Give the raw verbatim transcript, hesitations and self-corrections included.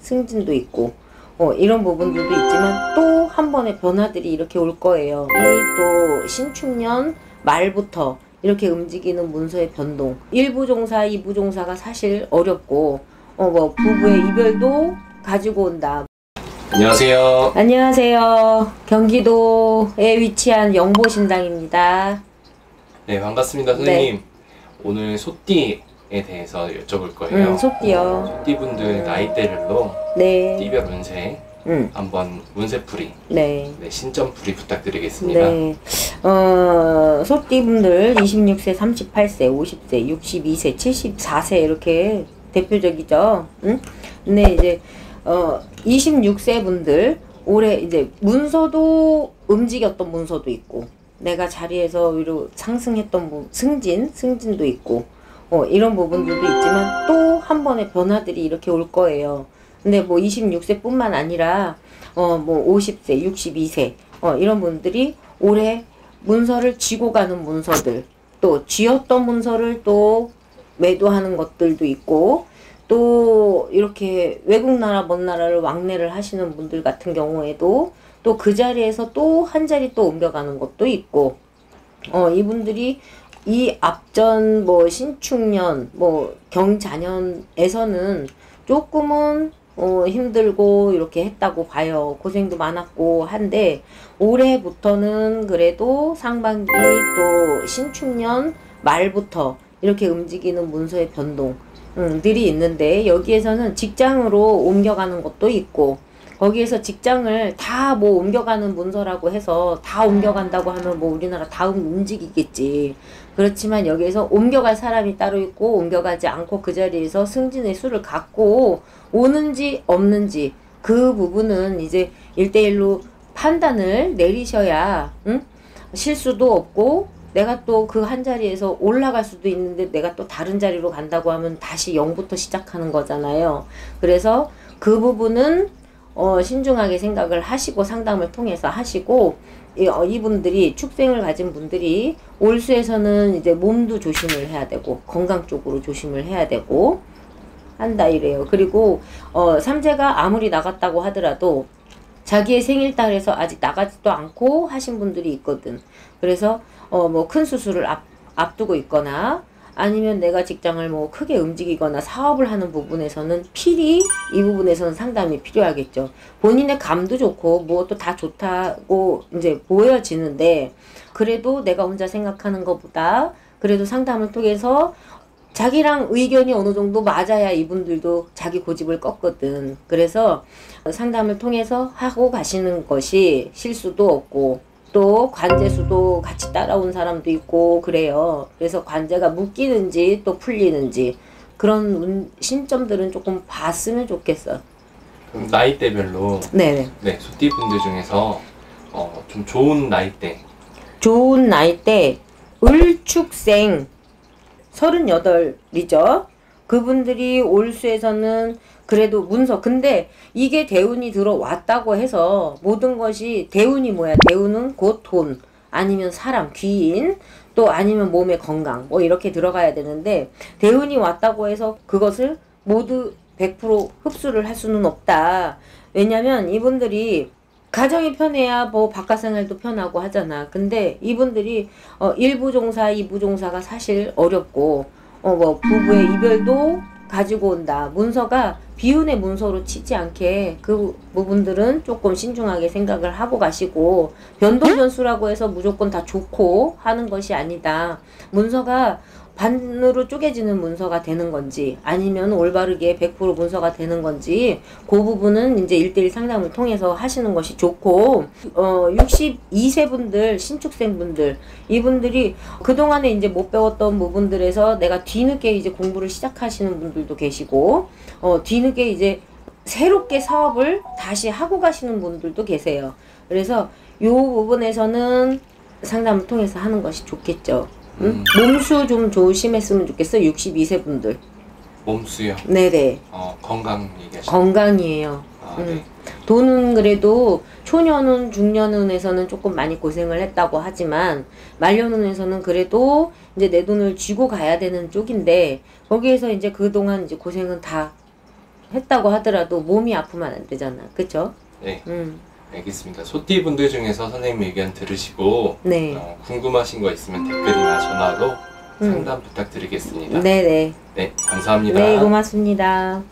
승진도 있고 어, 이런 부분들도 있지만 또 한 번의 변화들이 이렇게 올 거예요. 이 또 신축년 말부터 이렇게 움직이는 문서의 변동, 일부 종사, 이부 종사가 사실 어렵고 어, 뭐 부부의 이별도 가지고 온다. 안녕하세요. 안녕하세요. 경기도에 위치한 영보신당입니다. 네, 반갑습니다, 선생님. 네. 오늘 소띠에 대해서 여쭤볼 거예요. 음, 소띠요. 소띠분들 나이대별로 네. 띠별 운세 음. 한번 운세풀이, 네. 네, 신점풀이 부탁드리겠습니다. 네. 어, 소띠분들 이십육 세, 삼십팔 세, 오십 세, 육십이 세, 칠십사 세 이렇게 대표적이죠. 응? 근데 이제 어, 이십육 세 분들 올해 이제 문서도 움직였던 문서도 있고 내가 자리에서 위로 상승했던 부, 승진, 승진도 있고 어, 이런 부분들도 있지만 또 한 번의 변화들이 이렇게 올 거예요. 근데 뭐 이십육 세 뿐만 아니라 어, 뭐 오십 세, 육십이 세 어, 이런 분들이 올해 문서를 쥐고 가는 문서들, 또 쥐었던 문서를 또 매도하는 것들도 있고, 또 이렇게 외국 나라 먼 나라를 왕래를 하시는 분들 같은 경우에도 또 그 자리에서 또 한 자리 또 옮겨가는 것도 있고, 어, 이분들이 이 앞전 뭐 신축년, 뭐 경자년에서는 조금은 어, 힘들고 이렇게 했다고 봐요. 고생도 많았고 한데 올해부터는 그래도 상반기 또 신축년 말부터 이렇게 움직이는 문서의 변동 음, 들이 있는데 여기에서는 직장으로 옮겨가는 것도 있고 거기에서 직장을 다 뭐 옮겨가는 문서라고 해서 다 옮겨간다고 하면 뭐 우리나라 다 움직이겠지. 그렇지만 여기에서 옮겨갈 사람이 따로 있고 옮겨가지 않고 그 자리에서 승진의 수를 갖고 오는지 없는지 그 부분은 이제 일대일로 판단을 내리셔야 응? 실수도 없고 내가 또 그 한 자리에서 올라갈 수도 있는데 내가 또 다른 자리로 간다고 하면 다시 영부터 시작하는 거잖아요. 그래서 그 부분은 어, 신중하게 생각을 하시고 상담을 통해서 하시고 이, 어, 이분들이 축생을 가진 분들이 올수에서는 이제 몸도 조심을 해야 되고 건강 쪽으로 조심을 해야 되고 한다 이래요. 그리고 어, 삼재가 아무리 나갔다고 하더라도 자기의 생일달에서 아직 나가지도 않고 하신 분들이 있거든. 그래서 어, 뭐 큰 수술을 앞, 앞두고 있거나 아니면 내가 직장을 뭐 크게 움직이거나 사업을 하는 부분에서는 필히 이 부분에서는 상담이 필요하겠죠. 본인의 감도 좋고 무엇도 다 좋다고 이제 보여지는데 그래도 내가 혼자 생각하는 것보다 그래도 상담을 통해서 자기랑 의견이 어느 정도 맞아야 이분들도 자기 고집을 꺾거든. 그래서 상담을 통해서 하고 가시는 것이 실수도 없고 또 관제수도 같이 따라온 사람도 있고 그래요. 그래서 관제가 묶이는지 또 풀리는지 그런 신점들은 조금 봤으면 좋겠어. 그럼 나이대별로 네네. 네, 소띠분들 중에서 어, 좀 좋은 나이대 좋은 나이대 을축생 서른여덟이죠. 그분들이 올수에서는 그래도 문서 근데 이게 대운이 들어왔다고 해서 모든 것이 대운이 뭐야? 대운은 곧 돈 아니면 사람 귀인 또 아니면 몸의 건강 뭐 이렇게 들어가야 되는데 대운이 왔다고 해서 그것을 모두 백 퍼센트 흡수를 할 수는 없다. 왜냐면 이분들이 가정이 편해야 뭐 바깥생활도 편하고 하잖아. 근데 이분들이 어 일부 종사, 이부 종사가 사실 어렵고 어 뭐 부부의 이별도 가지고 온다. 문서가 비운의 문서로 치지 않게 그 부분들은 조금 신중하게 생각을 하고 가시고 변동 변수라고 해서 무조건 다 좋고 하는 것이 아니다. 문서가 반으로 쪼개지는 문서가 되는 건지 아니면 올바르게 백 퍼센트 문서가 되는 건지 그 부분은 이제 일대일 상담을 통해서 하시는 것이 좋고 어 육십이 세 분들 신축생 분들 이분들이 그동안에 이제 못 배웠던 부분들에서 내가 뒤늦게 이제 공부를 시작하시는 분들도 계시고 어 뒤늦게 이제 새롭게 사업을 다시 하고 가시는 분들도 계세요. 그래서 요 부분에서는 상담을 통해서 하는 것이 좋겠죠. 응? 음. 몸수 좀 조심했으면 좋겠어. 육십이 세 분들. 몸수요? 네네. 어, 건강 얘기하시죠? 건강이에요. 아, 응. 네. 돈은 그래도 초년운, 중년운에서는 조금 많이 고생을 했다고 하지만 말년운에서는 그래도 이제 내 돈을 쥐고 가야 되는 쪽인데 거기에서 이제 그동안 이제 고생은 다 했다고 하더라도 몸이 아프면 안 되잖아. 그쵸? 네. 음. 알겠습니다. 소띠 분들 중에서 선생님 의견 들으시고 네. 어, 궁금하신 거 있으면 댓글이나 전화로 음. 상담 부탁드리겠습니다. 네네. 네, 감사합니다. 네, 고맙습니다.